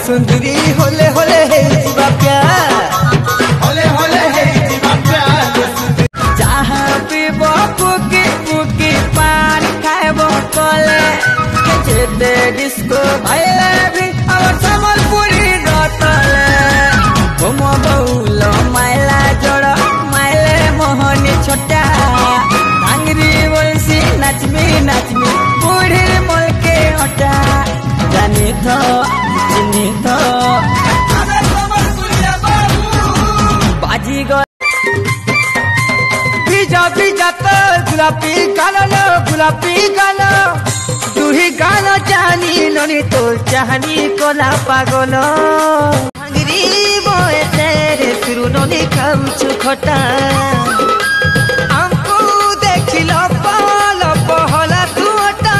सुंदरी होले होले हे जीवा प्यार होले होले हे जीवा प्यार चाहा पीबो पुकी पुकी पान खाएबो कोले जेते डिस्को भाईले भी और संबलपुरी डटले घुमो बहुलो माइला जोड़ो माइले मोहनी छोटा भांगरी बोलसी नाचमी नाचमी बूढ़ी मोल के हटा जानी तो चिन्ही तो बाजी गो बीजा बीजा तो गुलाबी गाना तुही गाना चाहनी ननी तो चाहनी कोला पागलो भांगरी बोए तेरे सुरु ननी खाऊचु खटा हमको देखिलो पालो पहला तुटा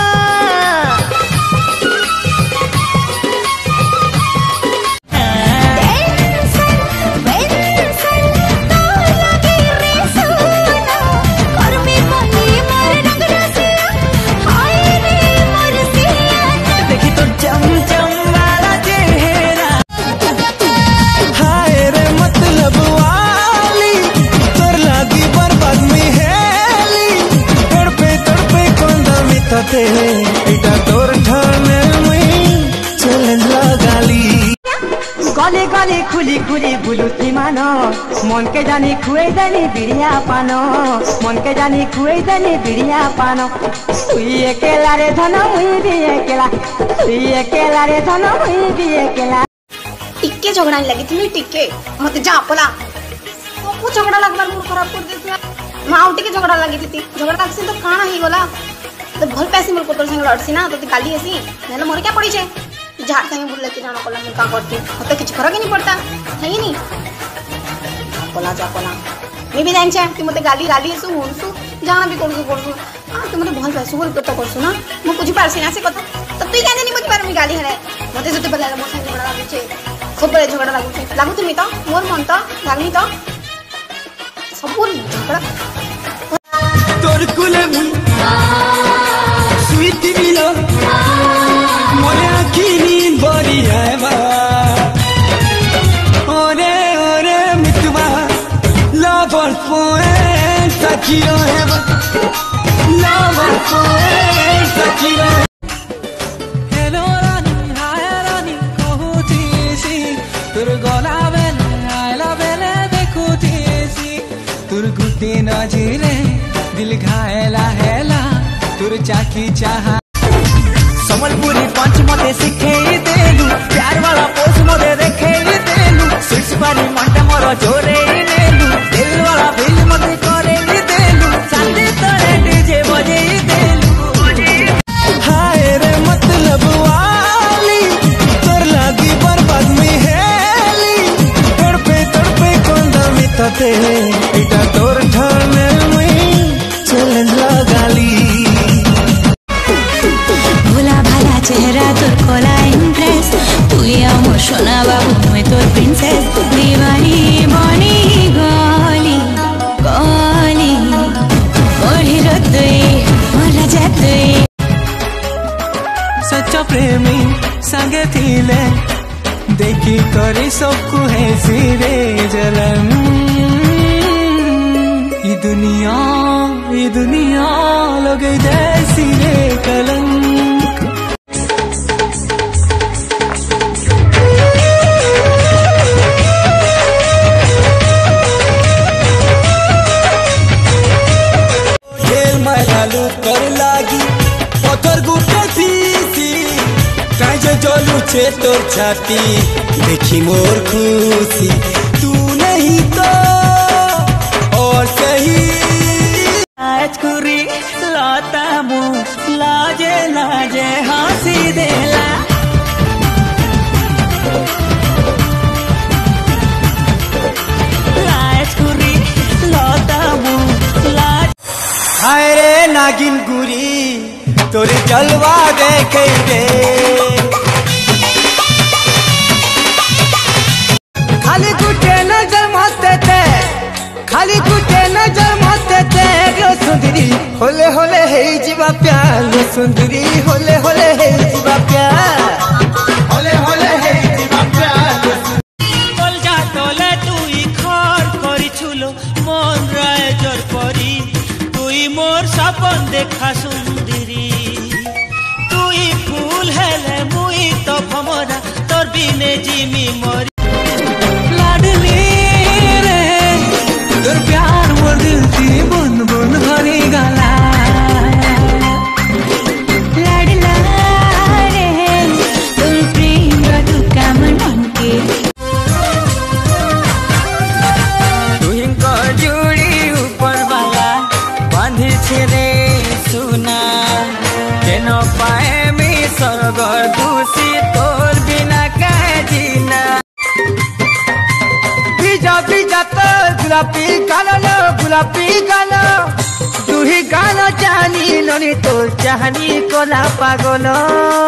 गले गले खुली खुली बुलुती मानो मन के जानी खुए जानी बिड़िया पानो मन के जानी खुए जानी बिड़िया पानो तुई अकेला रे धन मुई भी अकेला तुई अकेला रे धन मुई भी अकेला टिके झगड़ा लगी थी टिके मते जा पला को झगड़ा लगबार मूड खराब कर देती मां टिके झगड़ा लगी थी झगड़ा लागसी तो काना ही गला तो भल पैसे मोर पुत्र संग लड़सी ना तो काली ऐसी नेले मोर क्या पड़ी छे झाड़ संगे बुल्ले की जाना कोला का करती होते कुछ फरक ही नहीं पड़ता है ही नहीं कोला जा कोला मैं भी जान छे कि मते गाली गाली सु हुनसु जाना भी करसु आ तो मते भल पैसे बोल तो करसु ना मु कुछ पारसी ना से कथा तो तू क्या नहीं बुझ पार मी गाली हरे मते जते बला मोर संग झगड़ा लागु छे सब बड़े झगड़ा लागु तुमी तो मोर मन तो लागनी तो सब झगड़ा तोर कुले मुन स्वीट मिलो मोले आखिनी बड़ी है बा ओरे ओरे मितवा लवर पोए सखियो है बा लवर पोए सखियो हेलो रानी हाय रानी कहूतीसी तुर गला बेले आइला बेले देखूतीसी तुर गुटे नजरे दिल घायला हेला तुर चाकी चाहा संबलपुरी पंच मते सिखे देलु प्यार वाला पोस मते देखे देलु सिक्स पानी मंटा मोर जोरे नेलु दिल वाला बिल मते करे देलु संदे तोरे डीजे बजे देलु हाय रे मतलब वाली तोर लागी बर्बाद में हेली तड़पे कोंदा मितते इटा तोर ठाने में चैलेंज लगाली चेहरा तोर कोला इम्प्रेस तुई आमोर सोना बाबू मैं तोर प्रिंसेस दीवानी बनी गली गली ओढ़ी तुई मोर तुई सच्चा प्रेमी संगे थिले देखी करी सबको है सिरे जलन ये दुनिया लगे जैसी रे कलंक कर लागी पत्थर गुटे पीसी काजे जलू छे तोर छाती देखी मोर खुशी तू नहीं तो और सही आज कुरी लाता मु लाजे लाजे हंसी देला आज कुरी लाता मु लाज हाय रे नागिन गुरी तोरे जलवा देखे दे खाली गुटे नजर मस्ते थे खाली गुटे नजर मस्ते थे रो सुंदरी होले होले हे जीवा प्यार रो सुंदरी होले होले हे जीवा प्यार होले होले हे देखा सुंदरी तुई फूल हेले मुई तो भमरा तोर बिने जिमी मरी लाडली रे तोर प्यार मोर दिल की बुन बुन भरी गला लाडला रे तोर प्रेम र दुका मन के तुहिंको जुड़ी ऊपर वाला बांधी छे सुना केन पाए मी स्वर्ग दूसी तोर बिना कहे जीना बीजा बीजा तो गुलाबी गालो तुही गाना जानी ननी तोर चाहनी कोला पागलो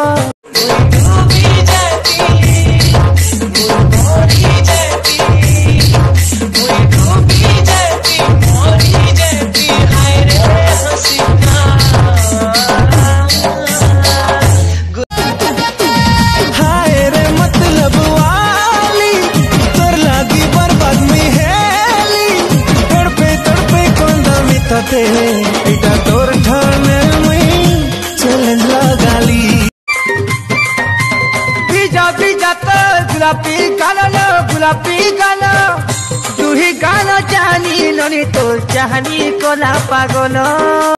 इटा तोर ठाने में चैलेंज लगाली बीजा बीजा तो गुलाबी गालो तू ही गाना जानी ननी तोर चाहनी कोला पागलो।